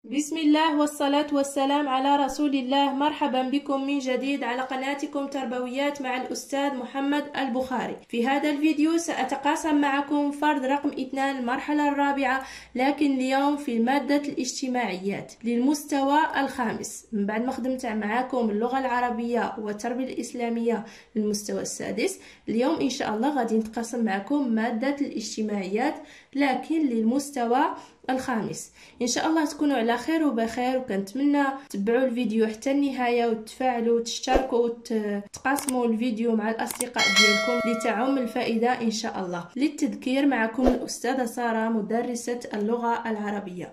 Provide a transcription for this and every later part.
بسم الله والصلاة والسلام على رسول الله. مرحبا بكم من جديد على قناتكم تربويات مع الأستاذ محمد البخاري. في هذا الفيديو سأتقاسم معكم فرض رقم 2 المرحلة الرابعة، لكن اليوم في مادة الاجتماعيات للمستوى الخامس. من بعد ما خدمت معكم اللغة العربية والتربية الإسلامية للمستوى السادس، اليوم إن شاء الله غادي نتقاسم معكم مادة الاجتماعيات لكن للمستوى الخامس. ان شاء الله تكونوا على خير وبخير، وكنتمنى تتبعوا الفيديو حتى النهايه وتفاعلوا وتشتركوا وتقاسموا الفيديو مع الاصدقاء ديالكم لتعم الفائده ان شاء الله. للتذكير، معكم الاستاذه ساره مدرسه اللغه العربيه.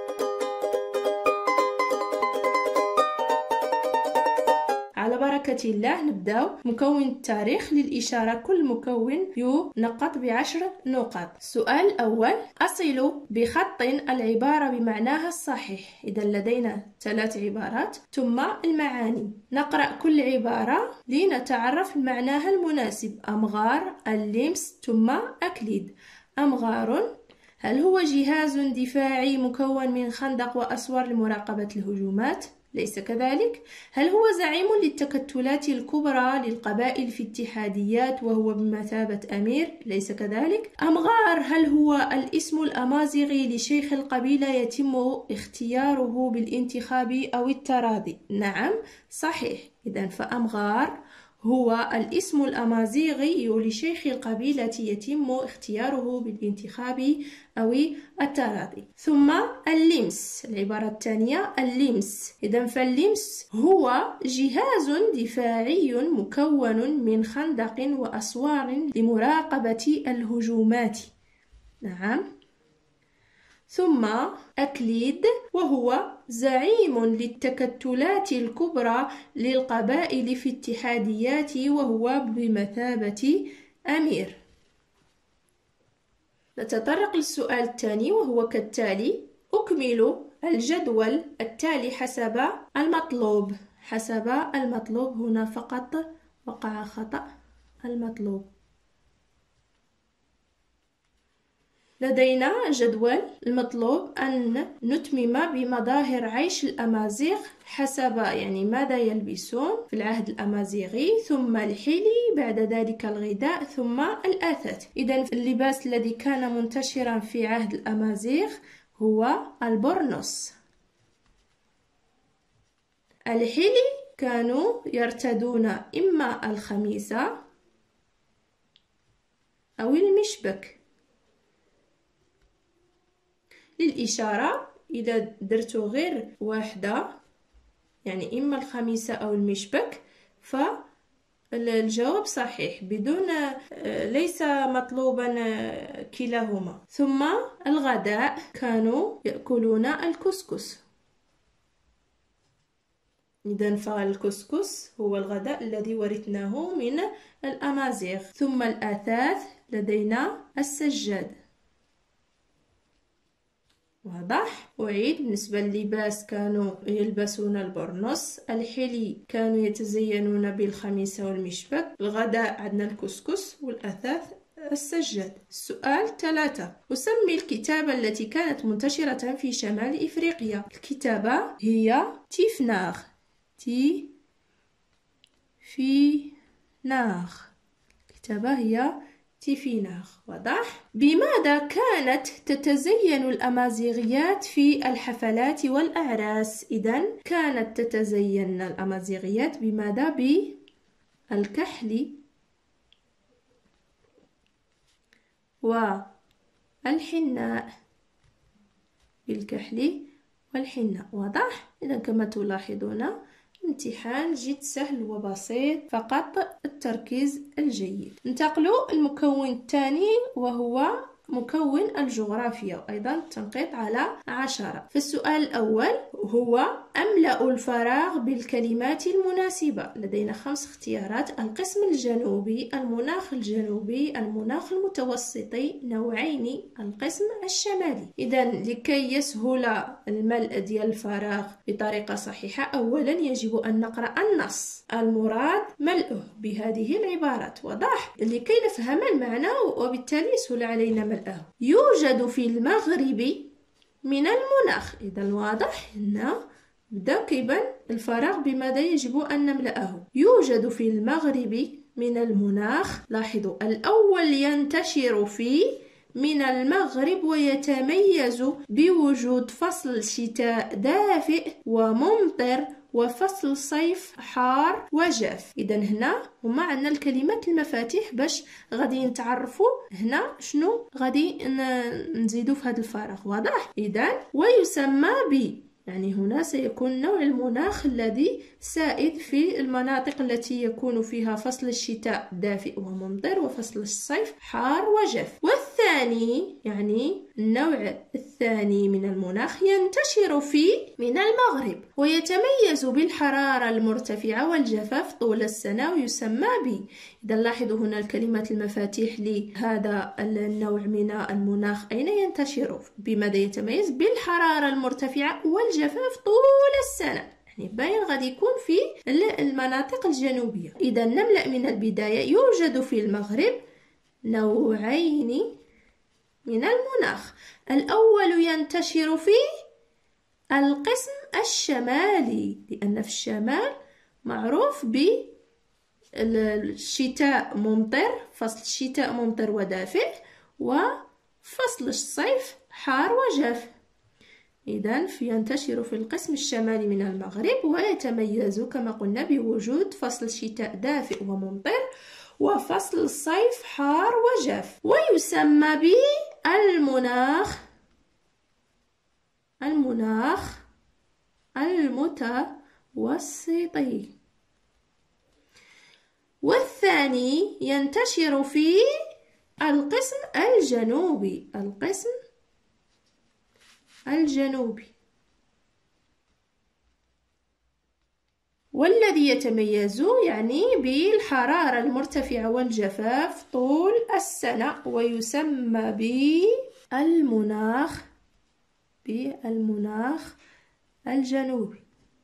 على بركة الله نبداو. مكون التاريخ للإشارة، كل مكون ينقط ب10 نقاط. السؤال الأول: أصل بخط العبارة بمعناها الصحيح. إذا لدينا 3 عبارات ثم المعاني. نقرأ كل عبارة لنتعرف معناها المناسب. أمغار، اللمس، ثم أكليد. أمغار: هل هو جهاز دفاعي مكون من خندق وأسوار لمراقبة الهجومات؟ ليس كذلك. هل هو زعيم للتكتلات الكبرى للقبائل في اتحاديات وهو بمثابة أمير؟ ليس كذلك. أمغار: هل هو الاسم الأمازيغي لشيخ القبيلة يتم اختياره بالانتخاب أو التراضي؟ نعم صحيح. إذن فأمغار هو الاسم الأمازيغي لشيخ القبيلة يتم اختياره بالانتخاب أو التراضي. ثم اللمس، العبارة الثانية اللمس. إذن فاللمس هو جهاز دفاعي مكون من خندق وأسوار لمراقبة الهجومات. نعم. ثم أكليد وهو زعيم للتكتلات الكبرى للقبائل في اتحاديات وهو بمثابة أمير. نتطرق للسؤال الثاني وهو كالتالي: أكمل الجدول التالي حسب المطلوب. حسب المطلوب، هنا فقط وقع خطأ. المطلوب. لدينا جدول. المطلوب أن نتمم بمظاهر عيش الأمازيغ حسب ماذا يلبسون في العهد الأمازيغي، ثم الحلي، بعد ذلك الغذاء، ثم الأثاث. إذن اللباس الذي كان منتشرا في عهد الأمازيغ هو البورنوس. الحلي كانوا يرتدون إما الخميسة أو المشبك. للإشارة، إذا درت غير واحدة إما الخميسة أو المشبك فالجواب صحيح، بدون ليس مطلوبا كلاهما. ثم الغداء، كانوا يأكلون الكسكس. إذن فالكسكس هو الغداء الذي ورثناه من الأمازيغ. ثم الأثاث، لدينا السجاد. واضح؟ أعيد. بالنسبة للباس كانوا يلبسون البرنوس. الحلي كانوا يتزينون بالخميسة والمشبك. الغداء عندنا الكسكس، والأثاث السجاد. السؤال 3: أسمي الكتابة التي كانت منتشرة في شمال إفريقيا. الكتابة هي تيفناغ. تيفيناغ. الكتابة هي تيفيناغ. واضح؟ بماذا كانت تتزين الأمازيغيات في الحفلات والأعراس؟ إذن كانت تتزين الأمازيغيات بماذا؟ بالكحل والحناء. بالكحل والحناء. واضح؟ إذن كما تلاحظون امتحان جد سهل وبسيط، فقط التركيز الجيد. ننتقل المكون الثاني وهو مكون الجغرافيا، وأيضا التنقيط على 10. فالسؤال الأول هو: أملأ الفراغ بالكلمات المناسبة. لدينا 5 اختيارات: القسم الجنوبي، المناخ الجنوبي، المناخ المتوسطي، نوعين، القسم الشمالي. إذن لكي يسهل الملء ديال الفراغ بطريقة صحيحة، أولا يجب أن نقرأ النص المراد ملئه بهذه العبارات. واضح؟ لكي نفهم المعنى وبالتالي يسهل علينا ملئه. يوجد في المغرب من المناخ. إذا واضح هنا بدأ كيبان الفراغ بماذا يجب أن نملأه. يوجد في المغرب من المناخ، لاحظوا الأول ينتشر في من المغرب ويتميز بوجود فصل الشتاء دافئ وممطر وفصل الصيف حار وجاف. إذا هنا هما عندنا الكلمات المفاتيح باش غادي نتعرفوا هنا شنو غادي نزيدوا في هذا الفراغ. واضح؟ إذا ويسمى يعني هنا سيكون نوع المناخ الذي سائد في المناطق التي يكون فيها فصل الشتاء دافئ وممطر وفصل الصيف حار وجاف. والثاني يعني النوع الثاني من المناخ ينتشر من المغرب ويتميز بالحرارة المرتفعة والجفاف طول السنة ويسمى إذا لاحظوا هنا الكلمات المفاتيح لهذا النوع من المناخ. أين ينتشر؟ بماذا يتميز؟ بالحرارة المرتفعة والجفاف طول السنة. يعني باين غادي يكون في المناطق الجنوبية. إذا نملأ من البداية. يوجد في المغرب نوعين من المناخ. الأول ينتشر في القسم الشمالي، لأن في الشمال معروف بالشتاء ممطر، فصل الشتاء ممطر ودافئ، وفصل الصيف حار وجاف. إذن ينتشر في القسم الشمالي من المغرب ويتميز كما قلنا بوجود فصل الشتاء دافئ وممطر وفصل الصيف حار وجاف. ويسمى بالمناخ المتوسطي. والثاني ينتشر في القسم الجنوبي، والذي يتميز يعني بالحرارة المرتفعة والجفاف طول السنة ويسمى بالمناخ الجنوبي.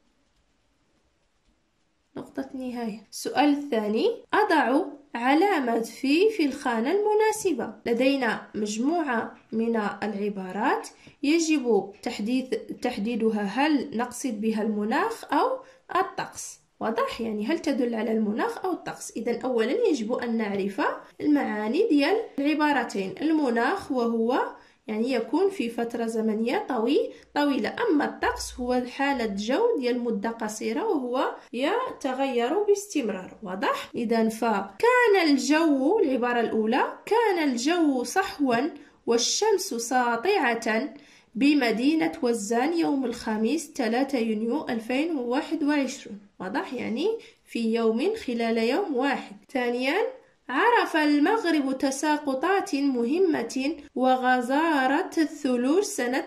نقطة نهاية. السؤال الثاني: أضع علامة في الخانة المناسبة. لدينا مجموعة من العبارات يجب تحديدها، هل نقصد بها المناخ أو الطقس؟ واضح؟ يعني هل تدل على المناخ أو الطقس. إذا أولا يجب أن نعرف المعاني ديال العبارتين. المناخ وهو يعني يكون في فترة زمنية طويلة، أما الطقس هو حالة جو ديال مدة قصيرة وهو يتغير باستمرار. واضح؟ إذا فكان الجو، العبارة الأولى، كان الجو صحوا والشمس ساطعة بمدينة وزان يوم الخميس 3 يونيو 2021. واضح؟ يعني في يوم خلال يوم واحد. ثانيا: عرف المغرب تساقطات مهمة وغزارة الثلوج سنة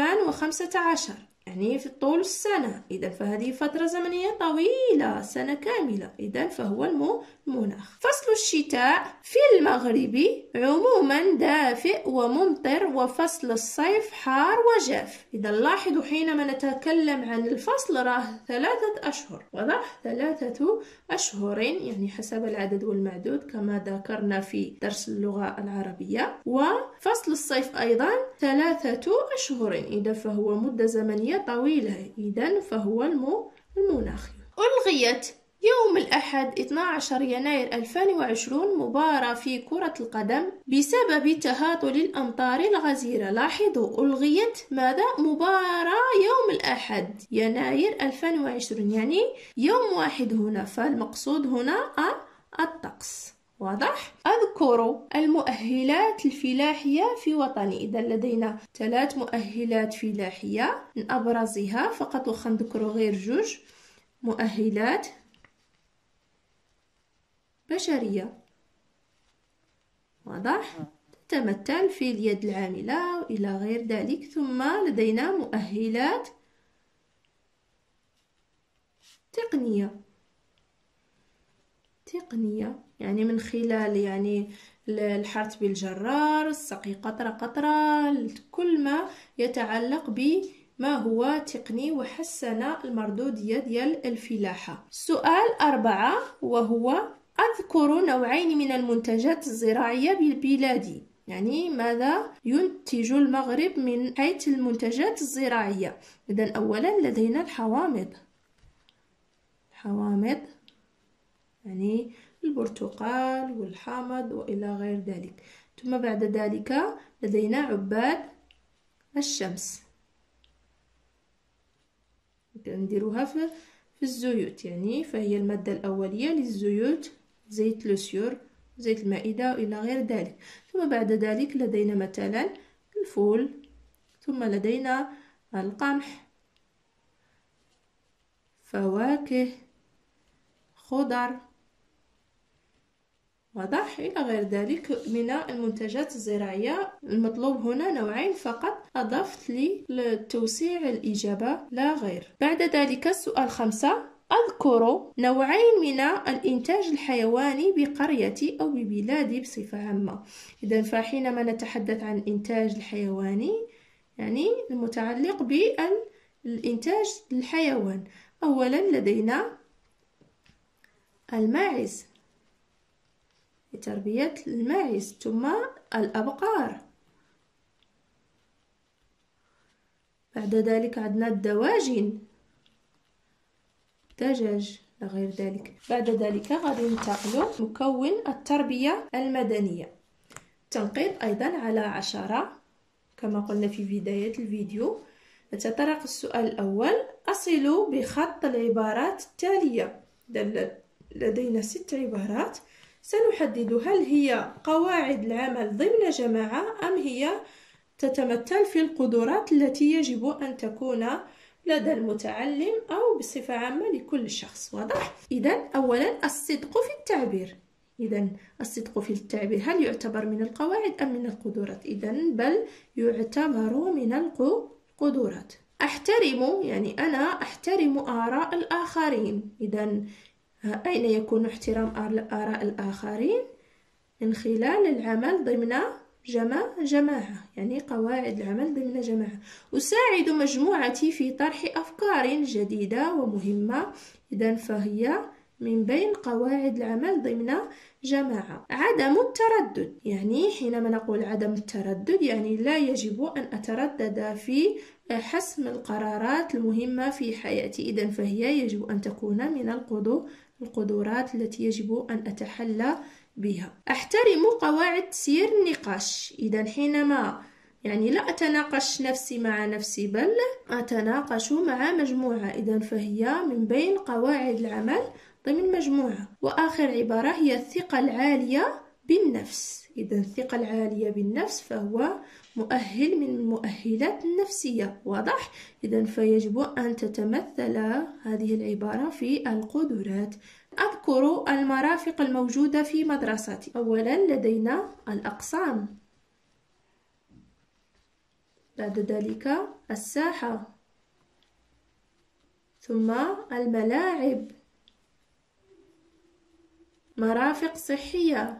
2015، يعني في طول السنة. إذا فهذه فترة زمنية طويلة، سنة كاملة. إذا فهو المناخ. فصل الشتاء في المغرب عموما دافئ وممطر وفصل الصيف حار وجاف. إذا لاحظوا حينما نتكلم عن الفصل راه 3 أشهر. واضح؟ 3 أشهر يعني حسب العدد والمعدود كما ذكرنا في درس اللغة العربية. وفصل الصيف أيضا 3 أشهر. إذا فهو مدة زمنية طويلة. إذا فهو المناخ. ألغيت يوم الأحد 12 يناير 2020 مباراة في كرة القدم بسبب تهاطل الأمطار الغزيرة. لاحظوا ألغيت ماذا؟ مباراة يوم الأحد يناير 2020، يعني يوم واحد هنا. فالمقصود هنا الطقس. واضح؟ أذكر المؤهلات الفلاحية في وطني. إذا لدينا 3 مؤهلات فلاحية، من أبرزها فقط نذكر غير 2 مؤهلات بشرية. واضح؟ تتمثل في اليد العاملة وإلى غير ذلك. ثم لدينا مؤهلات تقنية، يعني من خلال يعني الحرث بالجرار، السقي قطرة، كل ما يتعلق بما هو تقني وحسن المردودية ديال الفلاحة. سؤال 4 وهو: أذكر نوعين من المنتجات الزراعية ببلادي. يعني ماذا ينتج المغرب من حيث المنتجات الزراعية؟ إذن أولا لدينا الحوامض، يعني البرتقال والحامض وإلى غير ذلك. ثم بعد ذلك لدينا عباد الشمس، نديروها في الزيوت، يعني فهي المادة الأولية للزيوت، زيت لوسيور، زيت المائدة وإلى غير ذلك. ثم بعد ذلك لدينا مثلا الفول، ثم لدينا القمح، فواكه، خضر، واضح، إلى غير ذلك من المنتجات الزراعية. المطلوب هنا نوعين فقط، أضفت لتوسيع الإجابة لا غير. بعد ذلك السؤال 5: أذكر نوعين من الإنتاج الحيواني بقريتي أو ببلادي بصفة عامة. إذن فحينما نتحدث عن الإنتاج الحيواني يعني المتعلق بالإنتاج الحيوان، أولا لدينا الماعز، لتربية الماعز، ثم الأبقار، بعد ذلك عندنا الدواجن، دجاج غير ذلك. بعد ذلك غادي ننتقل مكون التربية المدنية. تنقيط أيضا على 10 كما قلنا في بداية الفيديو. نتطرق السؤال الأول: أصل بخط العبارات التالية. لدينا 6 عبارات سنحدد هل هي قواعد العمل ضمن جماعة أم هي تتمثل في القدرات التي يجب أن تكون لدى المتعلم أو بصفة عامة لكل شخص. واضح؟ إذن أولا الصدق في التعبير. إذن الصدق في التعبير هل يعتبر من القواعد أم من القدرات؟ إذن بل يعتبر من القدرات. أحترم، يعني أنا أحترم آراء الآخرين. إذن أين يكون احترام آراء الآخرين؟ من خلال العمل ضمن جماعة، يعني قواعد العمل ضمن جماعة. أساعد مجموعتي في طرح أفكار جديدة ومهمة. إذن فهي من بين قواعد العمل ضمن جماعة. عدم التردد، يعني حينما نقول عدم التردد يعني لا يجب أن أتردد في حسم القرارات المهمة في حياتي. إذن فهي يجب أن تكون من القدرات التي يجب أن أتحلى بها. أحترم قواعد تسيير النقاش. إذن حينما يعني لا أتناقش نفسي مع نفسي بل أتناقش مع مجموعة، إذن فهي من بين قواعد العمل ضمن مجموعة. وآخر عبارة هي الثقة العالية بالنفس. إذن الثقة العالية بالنفس فهو مؤهل من المؤهلات النفسية. واضح؟ إذن فيجب أن تتمثل هذه العبارة في القدرات. أذكر المرافق الموجودة في مدرستي. أولا لدينا الأقسام، بعد ذلك الساحة، ثم الملاعب، مرافق صحية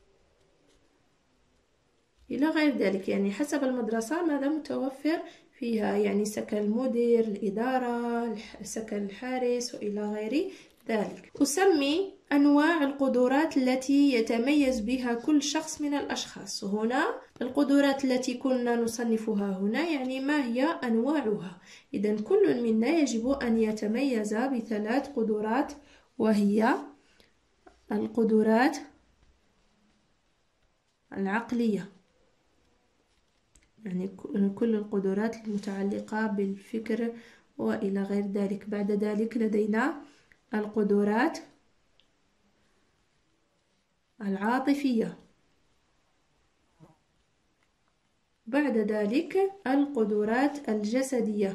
إلى غير ذلك، يعني حسب المدرسة ماذا متوفر فيها، يعني سكن المدير، الإدارة، سكن الحارس وإلى غير ذلك. أسمي أنواع القدرات التي يتميز بها كل شخص من الأشخاص. هنا القدرات التي كنا نصنفها هنا يعني ما هي أنواعها. إذن كل منا يجب أن يتميز ب3 قدرات، وهي القدرات العقلية، يعني كل القدرات المتعلقة بالفكر وإلى غير ذلك. بعد ذلك لدينا القدرات العاطفية، بعد ذلك القدرات الجسدية.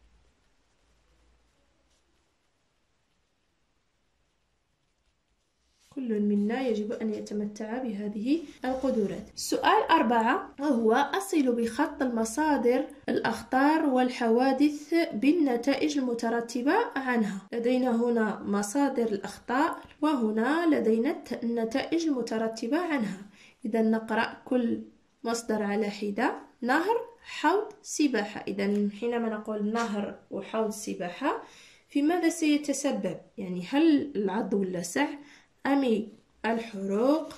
كل منا يجب أن يتمتع بهذه القدرات. السؤال 4 هو: أصل بخط المصادر الأخطار والحوادث بالنتائج المترتبة عنها. لدينا هنا مصادر الأخطاء وهنا لدينا النتائج المترتبة عنها. إذا نقرأ كل مصدر على حدة. نهر، حوض، سباحة. إذا حينما نقول نهر وحوض سباحة في ماذا سيتسبب؟ يعني هل العض واللسع أم الحروق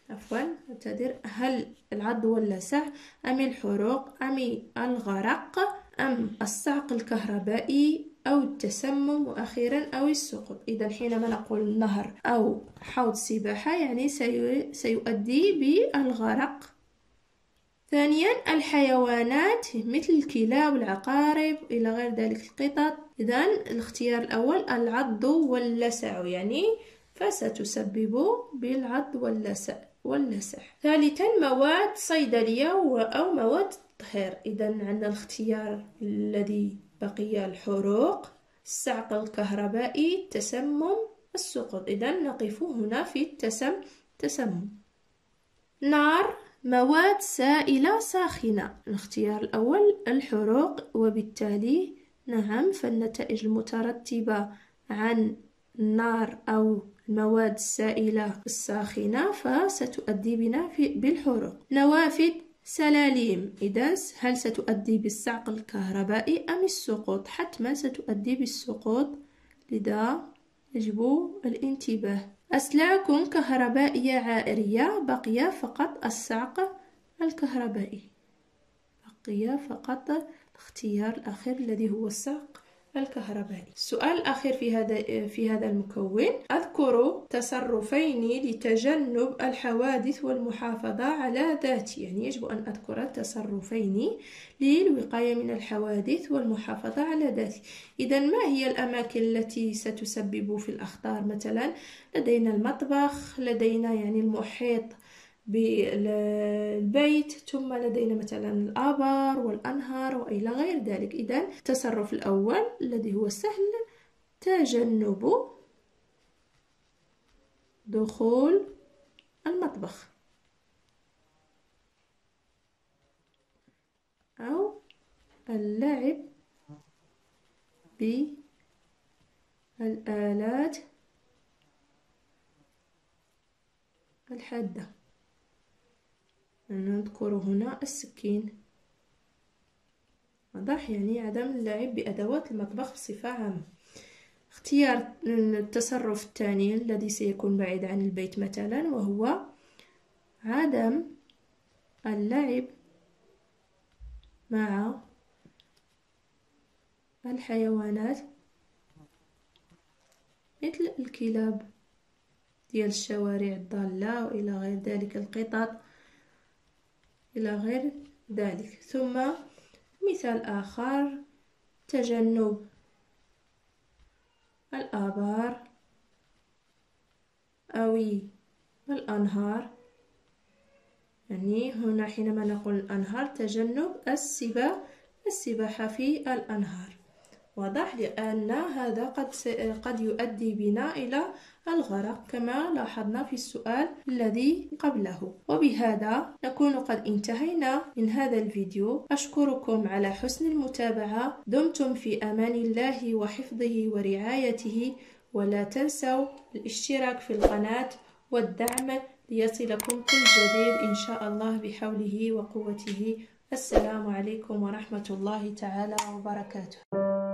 هل العض واللسع أم الحروق أم الغرق أم الصعق الكهربائي أو التسمم وأخيرا أو السقوط. إذا حينما نقول نهر أو حوض سباحة يعني سيؤدي بالغرق. ثانيا الحيوانات مثل الكلاب والعقارب إلى غير ذلك القطط. إذا الاختيار الأول العض واللسع يعني فستسبب بالعض واللسع. ثالثا مواد صيدلية أو مواد تطهير. إذا عندنا الاختيار الذي بقي الحروق، الصعق الكهربائي، التسمم، السقوط. إذا نقف هنا في التسمم. نار مواد سائلة ساخنة. الاختيار الأول الحروق، وبالتالي نعم فالنتائج المترتبة عن النار أو المواد السائلة الساخنة فستؤدي بنا بالحروق. نوافذ سلاليم. إذا هل ستؤدي بالصعق الكهربائي أم السقوط؟ حتما ستؤدي بالسقوط، لذا يجب الانتباه. أسلاك كهربائية عائرية بقي فقط الصعق الكهربائي، بقي فقط الاختيار الأخير الذي هو الصعق الكهربائي. السؤال الأخير في هذا المكون: أذكر تصرفين لتجنب الحوادث والمحافظة على ذاتي. يعني يجب أن أذكر تصرفين للوقاية من الحوادث والمحافظة على ذاتي. إذا ما هي الأماكن التي ستسبب في الأخطار؟ مثلا لدينا المطبخ، لدينا يعني المحيط بالبيت، ثم لدينا مثلا الآبار والأنهار وإلى غير ذلك. إذن التصرف الأول الذي هو سهل: تجنب دخول المطبخ أو اللعب بالآلات الحادة. نذكر هنا السكين، واضح، يعني عدم اللعب بأدوات المطبخ بصفة عامة. اختيار التصرف الثاني الذي سيكون بعيد عن البيت مثلا، وهو عدم اللعب مع الحيوانات مثل الكلاب ديال الشوارع الضالة وإلى غير ذلك، القطط إلى غير ذلك. ثم مثال آخر: تجنب الآبار أو الأنهار. يعني هنا حينما نقول الأنهار تجنب السباحة في الأنهار، واضح، لأن هذا قد يؤدي بنا إلى الغرق كما لاحظنا في السؤال الذي قبله. وبهذا نكون قد انتهينا من هذا الفيديو. أشكركم على حسن المتابعة. دمتم في أمان الله وحفظه ورعايته، ولا تنسوا الاشتراك في القناة والدعم ليصلكم كل جديد إن شاء الله بحوله وقوته. السلام عليكم ورحمة الله تعالى وبركاته.